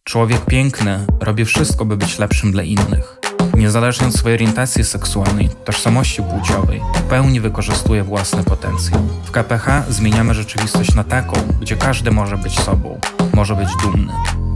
Człowiek piękny robi wszystko, by być lepszym dla innych. Niezależnie od swojej orientacji seksualnej, tożsamości płciowej, w pełni wykorzystuje własny potencjał. W KPH zmieniamy rzeczywistość na taką, gdzie każdy może być sobą, może być dumny.